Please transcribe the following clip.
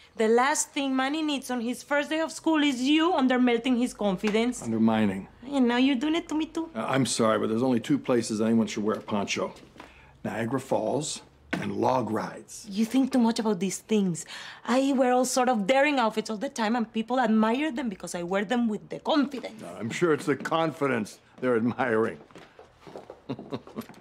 The last thing Manny needs on his first day of school is you undermelting his confidence. Undermining. And now you're doing it to me, too. I'm sorry, but there's only two places anyone should wear a poncho. Niagara Falls and log rides. You think too much about these things. I wear all sort of daring outfits all the time, and people admire them because I wear them with the confidence. I'm sure it's the confidence they're admiring.